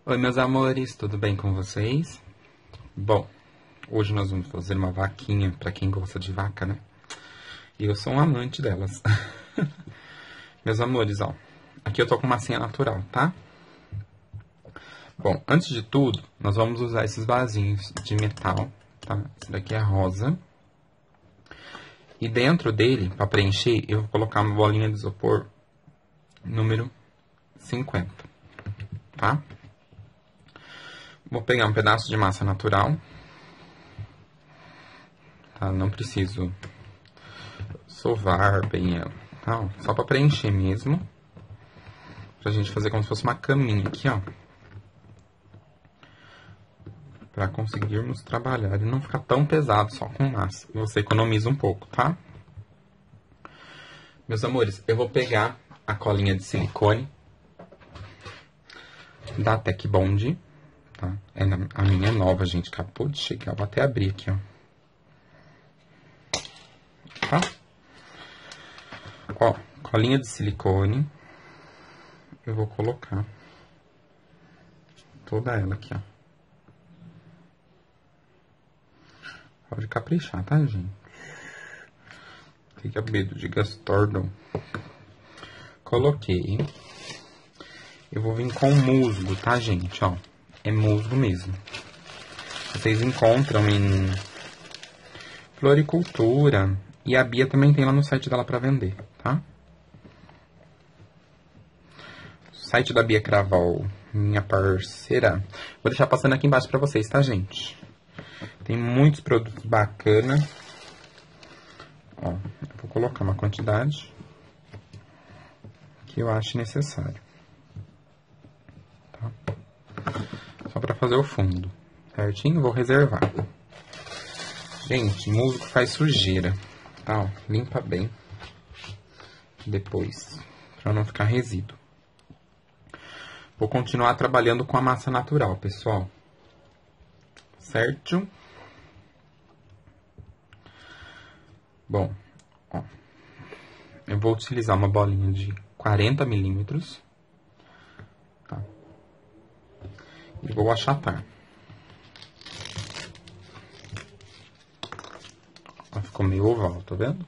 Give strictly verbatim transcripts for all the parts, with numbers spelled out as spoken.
Oi, meus amores, tudo bem com vocês? Bom, hoje nós vamos fazer uma vaquinha pra quem gosta de vaca, né? E eu sou um amante delas. Meus amores, ó, aqui eu tô com massinha natural, tá? Bom, antes de tudo, nós vamos usar esses vasinhos de metal, tá? Esse daqui é rosa. E dentro dele, pra preencher, eu vou colocar uma bolinha de isopor número cinquenta, tá? Vou pegar um pedaço de massa natural, tá? Não preciso sovar bem ela, tá? Só pra preencher mesmo, pra gente fazer como se fosse uma caminha aqui, ó. Pra conseguirmos trabalhar e não ficar tão pesado só com massa. E você economiza um pouco, tá? Meus amores, eu vou pegar a colinha de silicone da Tec Bond. Tá? É na, a minha é nova, gente. Acabou de chegar. Vou até abrir aqui, ó. Tá? Ó, colinha de silicone. Eu vou colocar toda ela aqui, ó. Pode caprichar, tá, gente? Fica medo de Gastordon. Coloquei. Eu vou vir com musgo, tá, gente? Ó. É musgo mesmo. Vocês encontram em floricultura. E a Bia também tem lá no site dela pra vender, tá? Site da Bia Craval, minha parceira. Vou deixar passando aqui embaixo pra vocês, tá, gente? Tem muitos produtos bacanas. Ó, eu vou colocar uma quantidade que eu acho necessário. Tá? Só pra fazer o fundo, certinho? Vou reservar. Gente, musgo faz sujeira, tá? Ó, limpa bem depois, pra não ficar resíduo. Vou continuar trabalhando com a massa natural, pessoal. Certo? Bom, ó, eu vou utilizar uma bolinha de quarenta milímetros, tá? E vou achatar. Ó, ficou meio oval, tá vendo?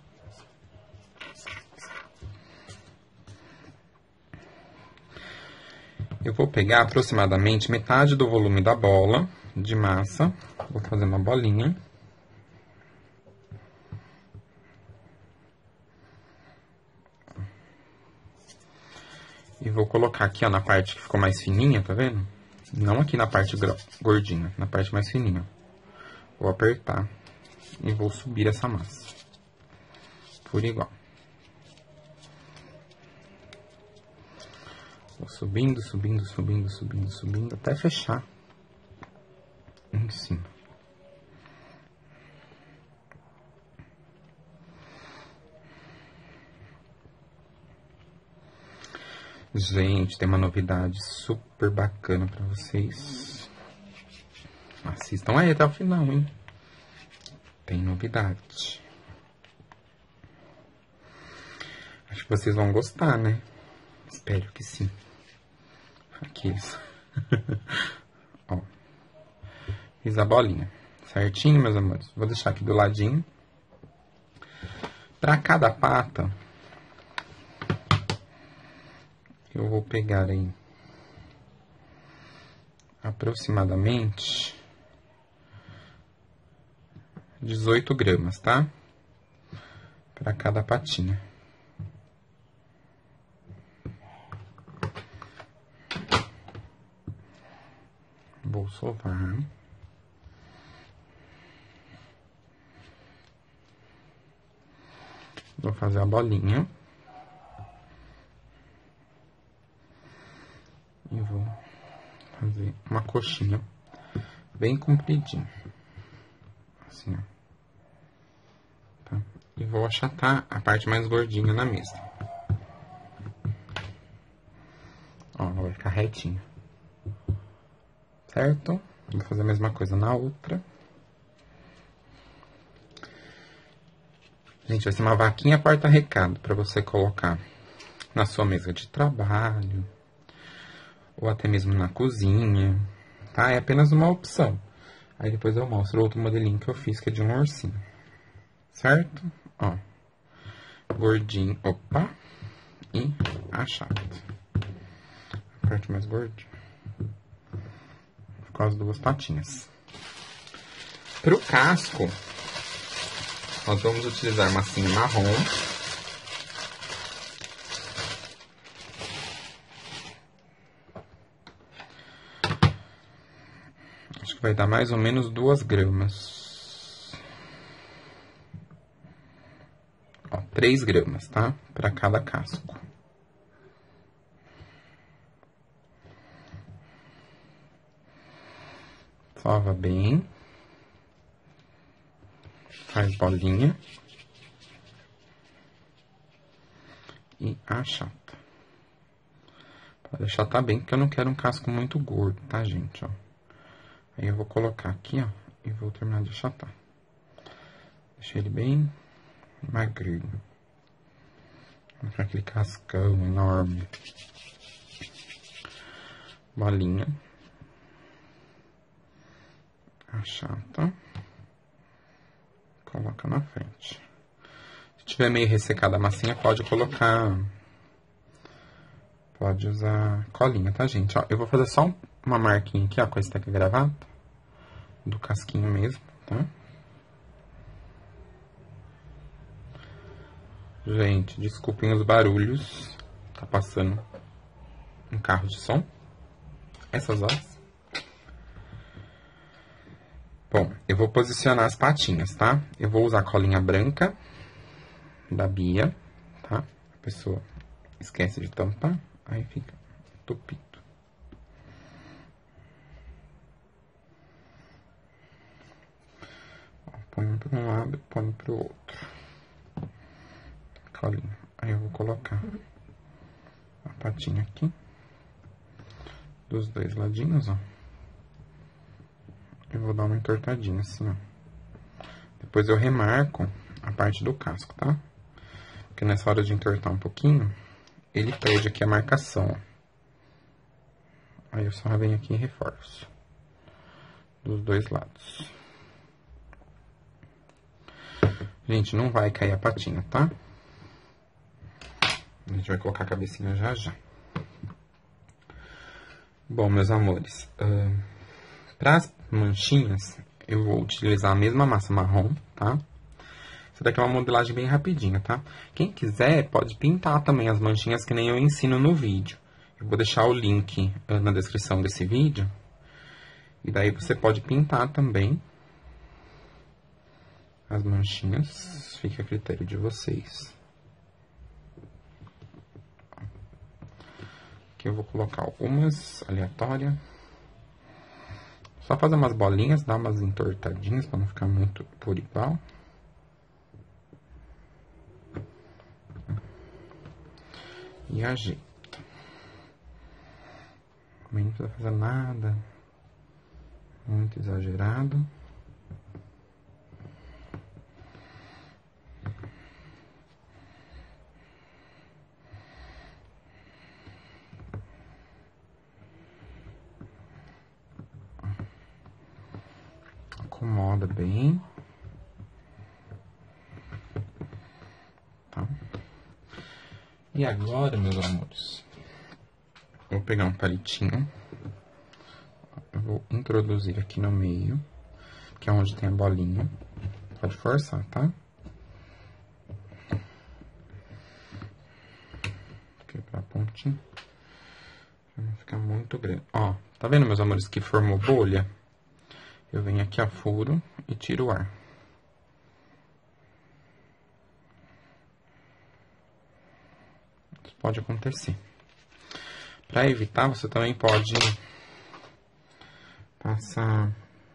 Eu vou pegar aproximadamente metade do volume da bola de massa. Vou fazer uma bolinha. E vou colocar aqui, ó, na parte que ficou mais fininha, tá vendo? Não aqui na parte gordinha, na parte mais fininha. Vou apertar e vou subir essa massa. Por igual. Vou subindo, subindo, subindo, subindo, subindo, até fechar em cima. Gente, tem uma novidade super bacana pra vocês. Assistam aí até o final, hein? Tem novidade. Acho que vocês vão gostar, né? Espero que sim. Aqueles. Ó. Fiz a bolinha. Certinho, meus amores? Vou deixar aqui do ladinho. Pra cada pata, eu vou pegar aí aproximadamente dezoito gramas, tá? Para cada patinha. Vou sovar. Vou fazer a bolinha. E vou fazer uma coxinha bem compridinha. Assim, ó. Tá? E vou achatar a parte mais gordinha na mesa. Ó, vai ficar retinho. Certo? Vou fazer a mesma coisa na outra. Gente, vai ser uma vaquinha porta-recado pra você colocar na sua mesa de trabalho. ou até mesmo na cozinha, tá? É apenas uma opção. Aí depois eu mostro outro modelinho que eu fiz, que é de um ursinho, certo? Ó, gordinho, opa, e achado. A parte mais gordinha. Com as duas patinhas. Pro casco, nós vamos utilizar massinha marrom. Acho que vai dar mais ou menos duas gramas. Ó, três gramas, tá? Para cada casco. Sova bem. Faz bolinha. E achata. Pode achatar bem, porque eu não quero um casco muito gordo, tá, gente? Ó. Aí eu vou colocar aqui, ó, e vou terminar de achatar. Deixei ele bem magrinho. Pra aquele cascão enorme. Bolinha. Achata. Coloca na frente. Se tiver meio ressecada a massinha, pode colocar... Pode usar colinha, tá, gente? Ó, eu vou fazer só uma marquinha aqui, ó, com esse taca gravata. Do casquinho mesmo, tá? Gente, desculpem os barulhos. Tá passando um carro de som. Essas horas. Bom, eu vou posicionar as patinhas, tá? Eu vou usar a colinha branca da Bia, tá? A pessoa esquece de tampar, aí fica tupido. Põe para um lado e põe para o outro. Colinha. Aí eu vou colocar a patinha aqui. Dos dois ladinhos, ó. Eu vou dar uma entortadinha assim, ó. Depois eu remarco a parte do casco, tá? Porque nessa hora de entortar um pouquinho, ele perde aqui a marcação, ó. Aí eu só venho aqui e reforço. Dos dois lados. Gente, não vai cair a patinha, tá? A gente vai colocar a cabecinha já já. Bom, meus amores, uh, para as manchinhas, eu vou utilizar a mesma massa marrom, tá? Essa daqui é uma modelagem bem rapidinha, tá? Quem quiser, pode pintar também as manchinhas que nem eu ensino no vídeo. Eu vou deixar o link uh, na descrição desse vídeo. E daí você pode pintar também as manchinhas. Fica a critério de vocês. Aqui eu vou colocar algumas aleatórias. Só fazer umas bolinhas, dar umas entortadinhas para não ficar muito por igual. E ajeita. Também não precisa fazer nada muito exagerado. Acomoda bem. Tá? E agora, meus amores, vou pegar um palitinho. Eu vou introduzir aqui no meio, que é onde tem a bolinha. Pode forçar, tá? Quebrar a pontinha. Pra não ficar muito grande. Ó, tá vendo, meus amores, que formou bolha? Eu venho aqui a furo e tiro o ar. Isso pode acontecer. Para evitar, você também pode passar...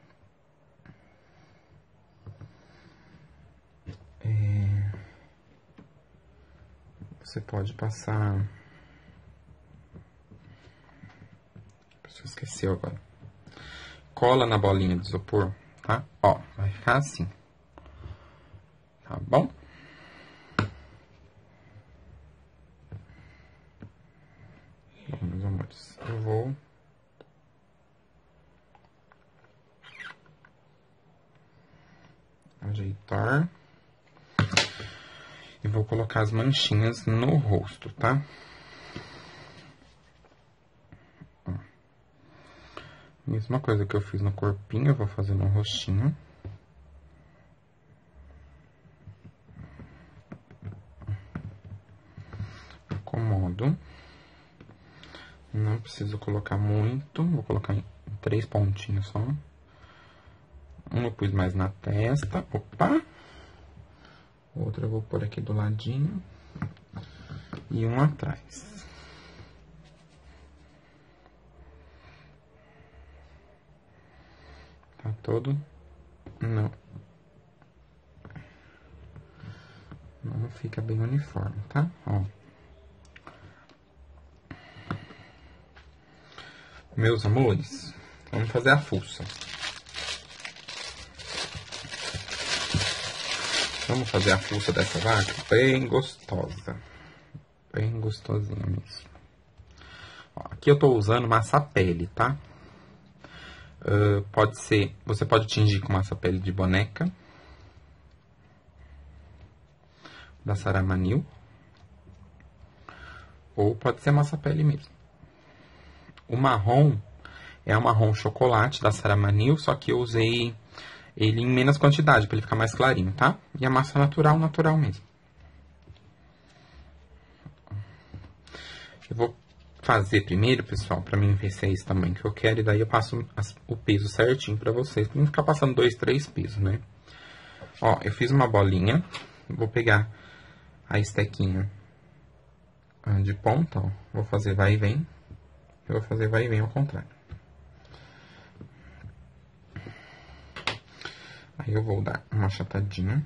É, você pode passar... A pessoa esqueceu agora. Cola na bolinha de isopor, tá? Ó, vai ficar assim. Tá bom? Bom, meus amores. amores, eu vou... ajeitar. E vou colocar as manchinhas no rosto, tá? Ó. Mesma coisa que eu fiz no corpinho, eu vou fazer no rostinho. Acomodo. Não preciso colocar muito, vou colocar em três pontinhos só. Um eu pus mais na testa, opa! Outro eu vou pôr aqui do ladinho. E um atrás. Tá todo... Não. Não fica bem uniforme, tá? Ó. Meus amores, vamos fazer a fuça. Vamos fazer a fuça dessa vaca bem gostosa. Bem gostosinha mesmo. Ó, aqui eu tô usando massa pele, tá? Uh, pode ser... Você pode tingir com massa pele de boneca. Da Saramanil. Ou pode ser massa pele mesmo. O marrom é o marrom chocolate da Saramanil, só que eu usei... ele em menos quantidade, para ele ficar mais clarinho, tá? E a massa natural, natural mesmo. Eu vou fazer primeiro, pessoal, para mim ver se é esse tamanho que eu quero. E daí eu passo as, o peso certinho para vocês, pra não ficar passando dois, três pesos, né? Ó, eu fiz uma bolinha. Vou pegar a estequinha de ponta, ó. Vou fazer vai e vem. Eu vou fazer vai e vem ao contrário. Aí eu vou dar uma achatadinha.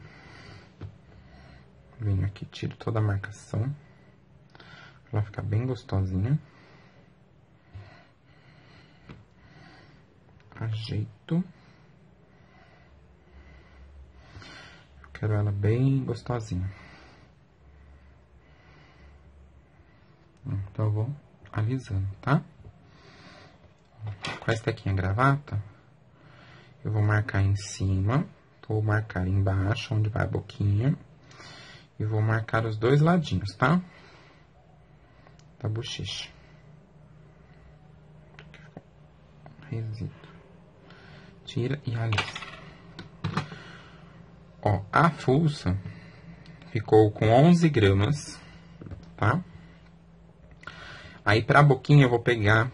Venho aqui, tiro toda a marcação. Pra ela ficar bem gostosinha. Ajeito. Eu quero ela bem gostosinha. Então eu vou alisando, tá? Com a estequinha gravata, eu vou marcar em cima, vou marcar embaixo, onde vai a boquinha, e vou marcar os dois ladinhos, tá? Da bochecha. Resíduo. Tira e alisa. Ó, a fuça ficou com onze gramas, tá? Aí, pra boquinha, eu vou pegar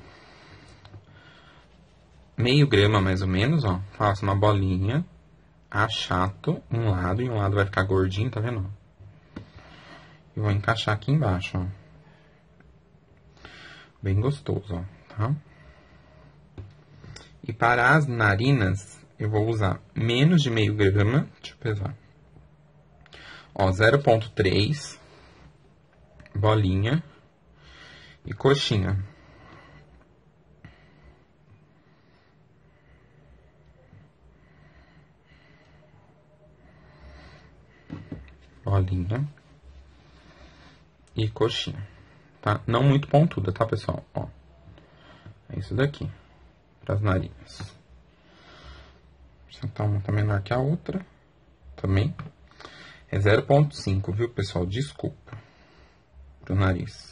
meio grama, mais ou menos, ó. Faço uma bolinha, achato um lado, e um lado vai ficar gordinho, tá vendo? E vou encaixar aqui embaixo, ó. Bem gostoso, ó, tá? E para as narinas, eu vou usar menos de meio grama, deixa eu pesar. Ó, zero ponto três, bolinha e coxinha. Bolinha e coxinha, tá? Não muito pontuda, tá, pessoal? Ó, é isso daqui, para as narinas. Vou sentar uma tá menor que a outra, também. É zero ponto cinco, viu, pessoal? Desculpa, pro nariz.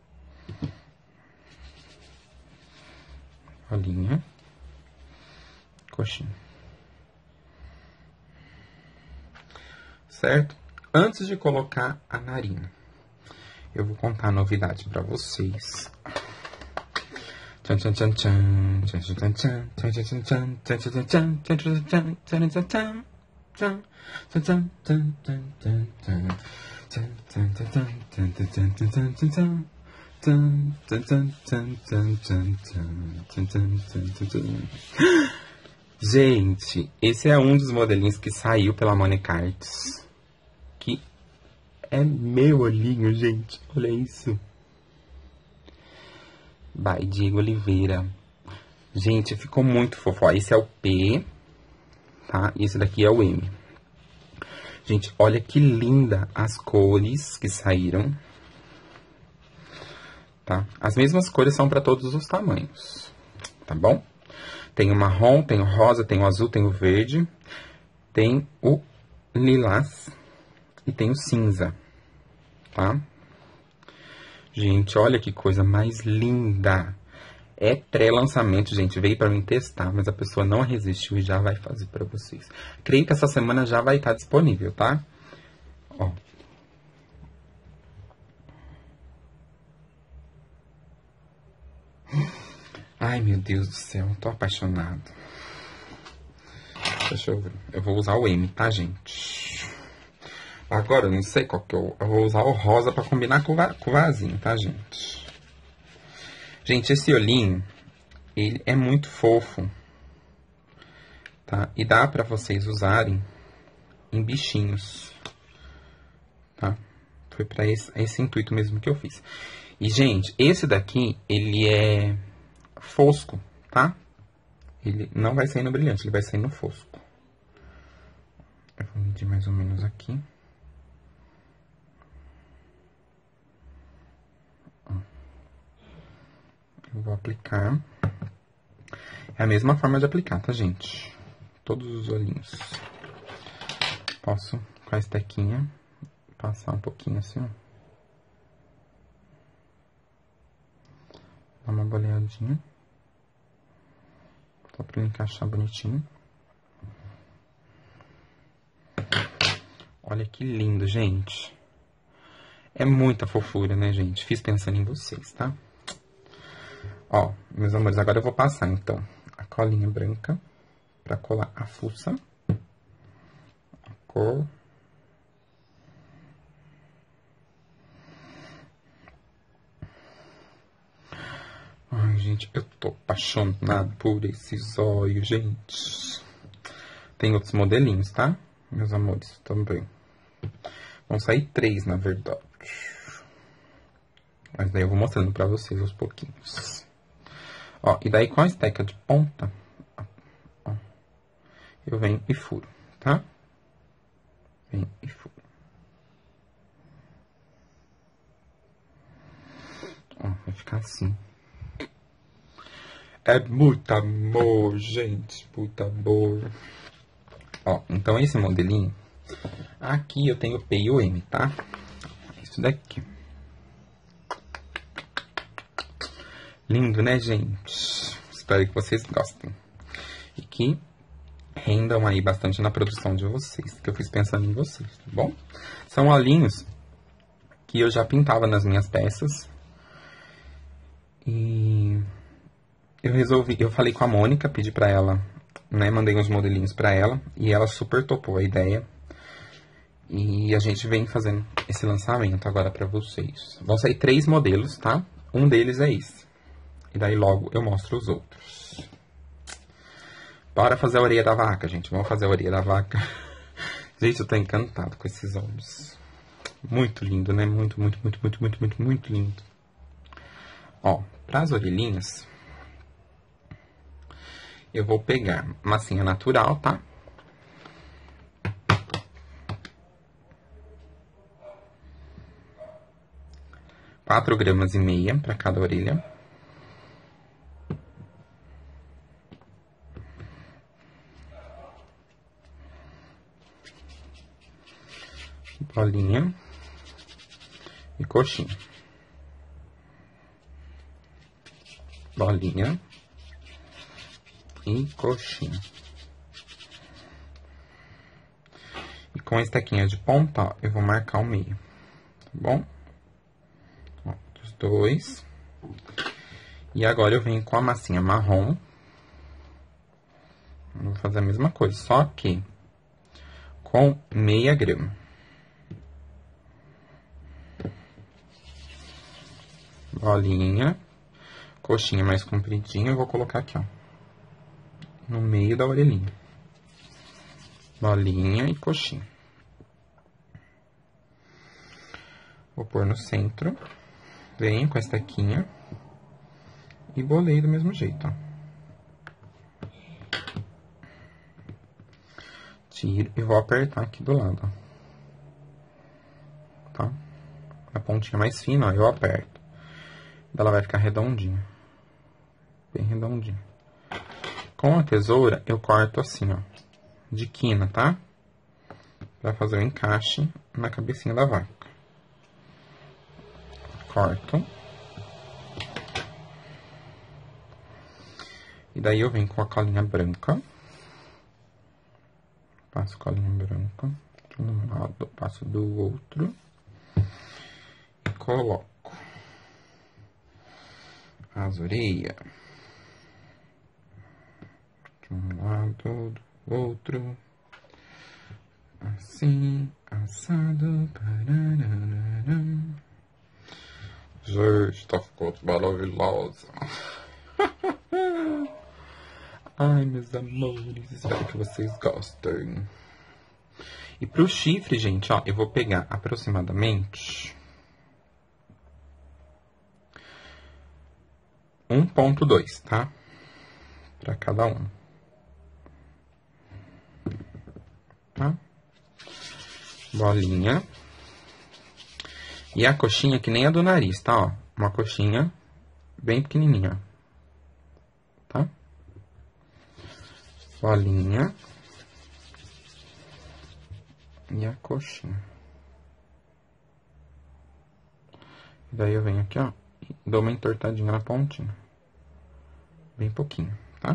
Bolinha, coxinha. Certo? Antes de colocar a narina, eu vou contar a novidade pra vocês. Tchan, tchan, tchan, tchan. Tchan, tchan, tchan. Tchan, tchan, tchan. Tchan, tchan, tchan. Tchan, tchan, tchan. Tchan, tchan, tchan. Tchan, tchan, tchan, tchan, tchan, tchan, tchan. Tchan, tchan, tchan, tchan, tchan, tchan, tchan, tchan, tchan. Tchan, tchan, tchan, tchan, tchan, tchan, tchan. Tchan, tchan, tchan, tchan, tchan. Gente, esse é um dos modelinhos que saiu pela Mônica Arts. Que é meu olhinho, gente. Olha isso. By Diego Oliveira. Gente, ficou muito fofo. Ó, esse é o P, tá? E esse daqui é o M. Gente, olha que linda as cores que saíram. tá? As mesmas cores são para todos os tamanhos, tá bom? Tem o marrom, tem o rosa, tem o azul, tem o verde, tem o lilás e tem o cinza, tá? Gente, olha que coisa mais linda! É pré-lançamento, gente. Veio para mim testar, mas a pessoa não resistiu e já vai fazer para vocês. Creio que essa semana já vai estar disponível, tá? Ó. Ai, meu Deus do céu. Tô apaixonado. Deixa eu ver. Eu vou usar o M, tá, gente? Agora, eu não sei qual que eu... Eu vou usar o rosa pra combinar com o, va com o vasinho, tá, gente? Gente, esse olhinho, ele é muito fofo, tá? E dá pra vocês usarem em bichinhos, tá? Foi pra esse, esse intuito mesmo que eu fiz. E, gente, esse daqui, ele é fosco, tá? Ele não vai sair no brilhante, ele vai sair no fosco. Eu vou medir mais ou menos aqui. Eu vou aplicar. É a mesma forma de aplicar, tá, gente? Todos os olhinhos. Posso, com a estequinha, passar um pouquinho assim, ó. Dar uma boleadinha. Só pra encaixar bonitinho. Olha que lindo, gente. É muita fofura, né, gente? Fiz pensando em vocês, tá? Ó, meus amores, agora eu vou passar, então, a colinha branca pra colar a fuça. A cor. Ai, gente, eu tô apaixonado por esses olhos, gente. Tem outros modelinhos, tá? Meus amores, também. Vão sair três, na verdade. Mas daí eu vou mostrando pra vocês aos pouquinhos. Ó, e daí com a esteca de ponta, ó, eu venho e furo, tá? Venho e furo. Ó, vai ficar assim. É muito amor, gente, muito amor. Ó, então esse modelinho, aqui eu tenho o P e o M, tá? Isso daqui. Lindo, né, gente? Espero que vocês gostem. E que rendam aí bastante na produção de vocês, que eu fiz pensando em vocês, tá bom? São olhinhos que eu já pintava nas minhas peças. E eu resolvi, eu falei com a Mônica, pedi pra ela, né, mandei uns modelinhos pra ela, e ela super topou a ideia. E a gente vem fazendo esse lançamento agora pra vocês. Vão sair três modelos, tá? Um deles é esse. E daí logo eu mostro os outros. Bora fazer a orelha da vaca, gente. Vamos fazer a orelha da vaca. Gente, eu tô encantado com esses olhos. Muito lindo, né? Muito, muito, muito, muito, muito, muito, muito lindo. Ó, para as orelhinhas, eu vou pegar massinha natural, tá? Quatro gramas e meia para cada orelha. Bolinha e coxinha. Bolinha e coxinha. E com a estequinha de ponta, ó, eu vou marcar o meio, tá bom? Ó, dos dois. E agora eu venho com a massinha marrom. Eu vou fazer a mesma coisa, só que com meia grama. Bolinha, coxinha mais compridinha, eu vou colocar aqui, ó, no meio da orelhinha. Bolinha e coxinha. Vou pôr no centro, venho com a estequinha e bolei do mesmo jeito, ó. Tiro e vou apertar aqui do lado, ó. Tá? A pontinha mais fina, ó, eu aperto. Ela vai ficar redondinha. Bem redondinha. Com a tesoura, eu corto assim, ó. De quina, tá? Pra fazer o encaixe na cabecinha da vaca. Corto. E daí eu venho com a colinha branca. Passo colinha branca de um lado, passo do outro. E coloco as orelhas de um lado, do outro. Assim, assado. Parararara. Gente, tá ficando maravilhosa. Ai, meus amores, espero que vocês gostem. E pro chifre, gente, ó, eu vou pegar aproximadamente um ponto dois, tá? Pra cada um. Tá? Bolinha. E a coxinha que nem a do nariz, tá? Ó, uma coxinha bem pequenininha. Tá? Bolinha. E a coxinha. E daí eu venho aqui, ó, e dou uma entortadinha na pontinha. Bem pouquinho, tá?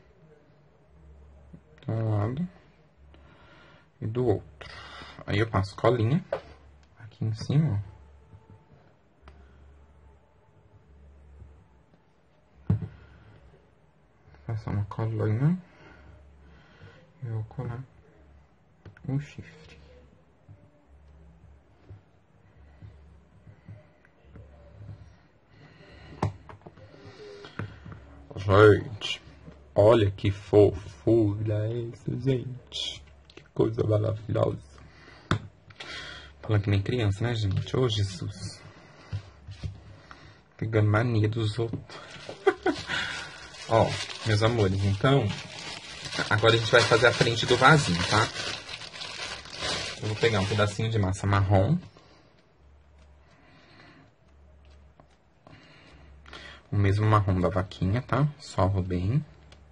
De um lado e do outro. Aí eu passo colinha aqui em cima, ó. Passar uma colinha. E eu vou colar o chifre. Gente, olha que fofura essa, gente. Que coisa maravilhosa. Falando que nem criança, né, gente? Ô, Jesus. Pegando mania dos outros. Ó, meus amores, então... Agora a gente vai fazer a frente do vasinho, tá? Eu vou pegar um pedacinho de massa marrom. O mesmo marrom da vaquinha, tá? Sovo bem.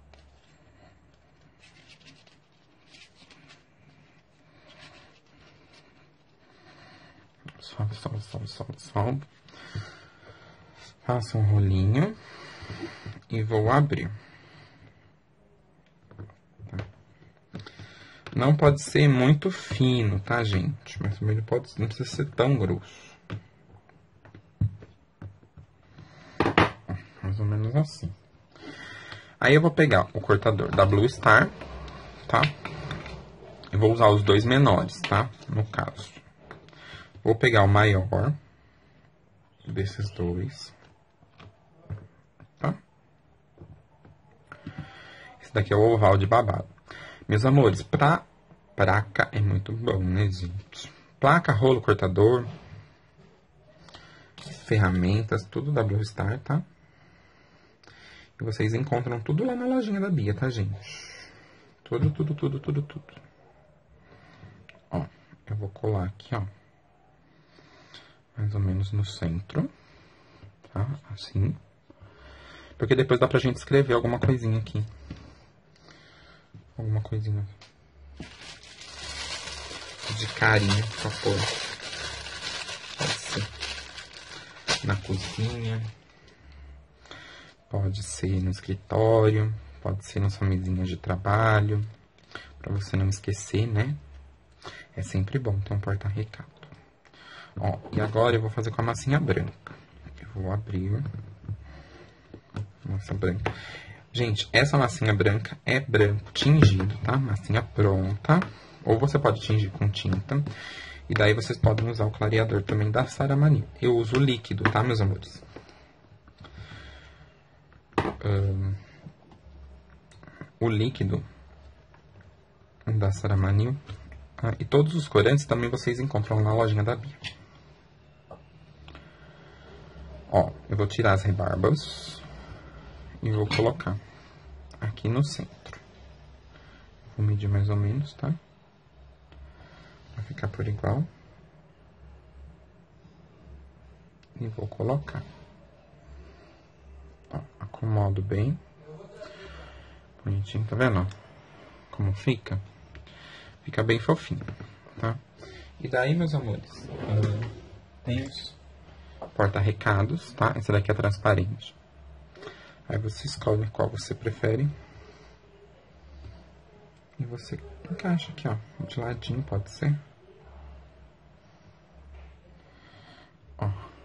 Sovo, sovo, sovo, sovo, sovo. Faço um rolinho. E vou abrir. Não pode ser muito fino, tá, gente? Mas também não, pode, não precisa ser tão grosso. Mais ou menos assim. Aí eu vou pegar o cortador da Blue Star, tá? Eu vou usar os dois menores, tá? No caso. Vou pegar o maior desses dois. Tá? Esse daqui é o oval de babado. Meus amores, pra placa é muito bom, né, gente? Placa, rolo, cortador, ferramentas, tudo da Blue Star, tá? E vocês encontram tudo lá na lojinha da Bia, tá, gente? Tudo, tudo, tudo, tudo, tudo. Ó, eu vou colar aqui, ó. Mais ou menos no centro, tá? Assim. Porque depois dá pra gente escrever alguma coisinha aqui. Alguma coisinha de carinho pra pôr. Pode ser na cozinha, pode ser no escritório, pode ser na sua mesinha de trabalho, pra você não esquecer, né? É sempre bom ter um porta-recado. Ó, e agora eu vou fazer com a massinha branca. Eu vou abrir massa branca. Gente, essa massinha branca é branco tingido, tá? Massinha pronta. Ou você pode tingir com tinta. E daí vocês podem usar o clareador também da Saramani. Eu uso o líquido, tá, meus amores? Um, o líquido da Saramani. Ah, e todos os corantes também vocês encontram na lojinha da Bia. Ó, eu vou tirar as rebarbas. E vou colocar aqui no centro. Vou medir mais ou menos, tá? Vai ficar por igual. E vou colocar. acomodo bem. Bonitinho, tá vendo? Como fica? Fica bem fofinho, tá? E daí, meus amores, uh, tem os porta-recados, tá? Esse daqui é transparente. Aí você escolhe qual você prefere. E você encaixa aqui, ó, de ladinho, pode ser. Ó.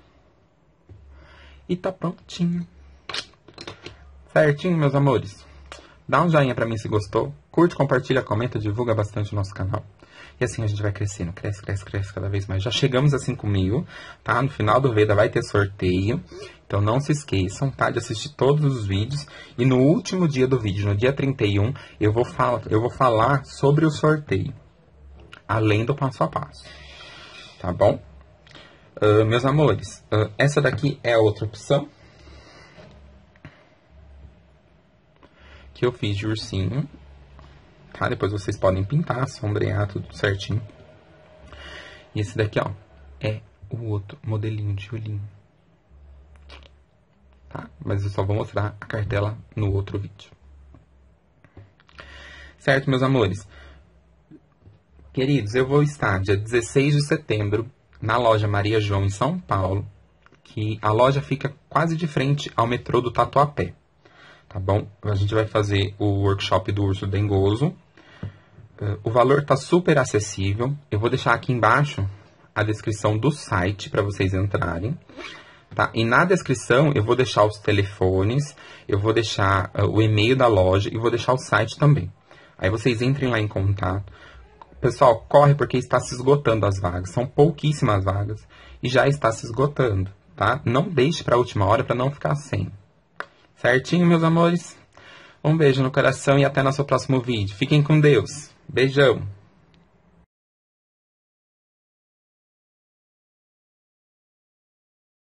E tá prontinho. Certinho, meus amores? Dá um joinha pra mim se gostou. Curte, compartilha, comenta, divulga bastante o nosso canal. E assim a gente vai crescendo, cresce, cresce, cresce cada vez mais. Já chegamos a cinco mil, tá? No final do Veda vai ter sorteio. Então não se esqueçam, tá? De assistir todos os vídeos. E no último dia do vídeo, no dia trinta e um, eu vou, fal eu vou falar sobre o sorteio. Além do passo a passo. Tá bom? Uh, meus amores, uh, essa daqui é a outra opção. Que eu fiz de ursinho. Tá? Depois vocês podem pintar, sombrear, tudo certinho. E esse daqui, ó, é o outro modelinho de olhinho. Tá? Mas eu só vou mostrar a cartela no outro vídeo. Certo, meus amores? Queridos, eu vou estar dia dezesseis de setembro na loja Maria João, em São Paulo. Que a loja fica quase de frente ao metrô do Tatuapé. Tá bom? A gente vai fazer o workshop do Urso Dengoso. Uh, o valor tá super acessível. Eu vou deixar aqui embaixo a descrição do site para vocês entrarem. Tá? E na descrição eu vou deixar os telefones, eu vou deixar uh, o e-mail da loja e vou deixar o site também. Aí vocês entrem lá em contato. Pessoal, corre porque está se esgotando as vagas. São pouquíssimas vagas e já está se esgotando. Tá? Não deixe para a última hora para não ficar sem. Certinho, meus amores? Um beijo no coração e até nosso próximo vídeo. Fiquem com Deus. Beijão!